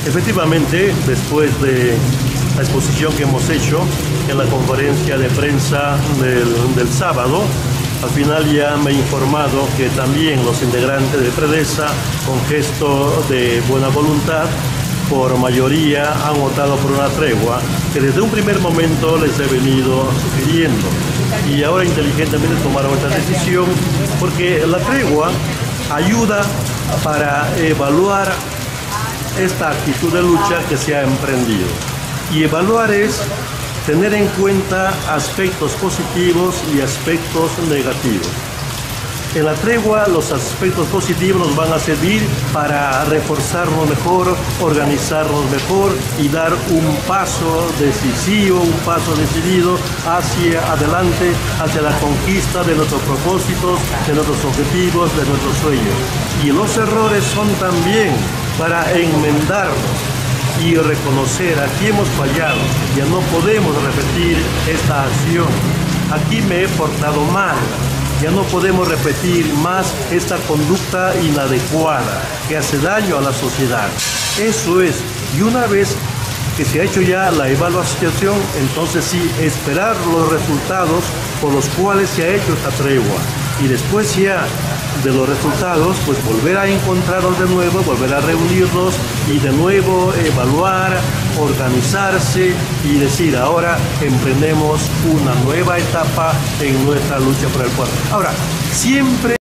Efectivamente, después de la exposición que hemos hecho en la conferencia de prensa del sábado, al final ya me he informado que también los integrantes de PREDESA, con gesto de buena voluntad, por mayoría han votado por una tregua que desde un primer momento les he venido sugiriendo. Y ahora inteligentemente tomaron esta decisión porque la tregua ayuda para evaluar esta actitud de lucha que se ha emprendido. Y evaluar es tener en cuenta aspectos positivos y aspectos negativos. En la tregua los aspectos positivos nos van a servir para reforzarnos mejor, organizarnos mejor y dar un paso decisivo, un paso decidido hacia adelante, hacia la conquista de nuestros propósitos, de nuestros objetivos, de nuestros sueños. Y los errores son también para enmendarnos y reconocer aquí hemos fallado, ya no podemos repetir esta acción, aquí me he portado mal. Ya no podemos repetir más esta conducta inadecuada que hace daño a la sociedad. Eso es, y una vez que se ha hecho ya la evaluación, entonces sí, esperar los resultados por los cuales se ha hecho esta tregua. Y después ya de los resultados, pues volver a encontrarnos de nuevo, volver a reunirnos y de nuevo evaluar, organizarse y decir, ahora emprendemos una nueva etapa en nuestra lucha por el poder. Ahora, siempre